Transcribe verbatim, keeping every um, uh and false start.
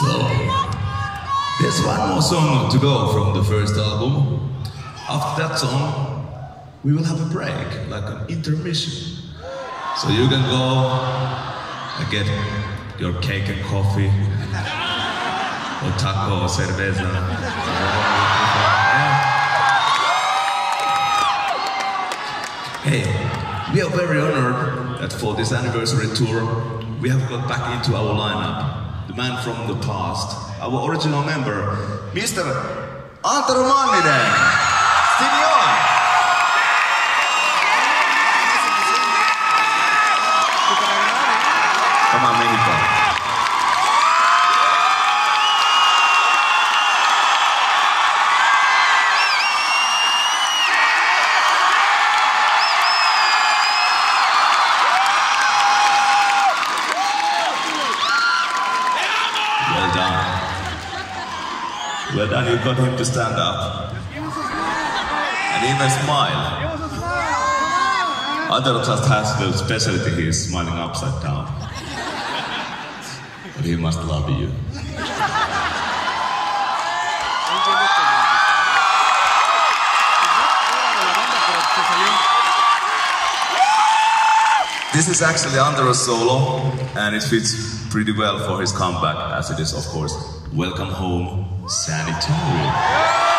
So, there's one more song to go from the first album. After that song, we will have a break, like an intermission. So you can go and get your cake and coffee, or taco, or cerveza. Hey, we are very honored that for this anniversary tour, we have got back into our lineup. The man from the past, our original member, Mister Antero Manninen. Signor! Come on, Mexico. Well done. Well done, you got him to stand up. And even smile. Antero just has the specialty, he is smiling upside down. But he must love you. This is actually Antero's solo, and it fits pretty well for his comeback, as it is, of course, Welcome Home Sanitarium.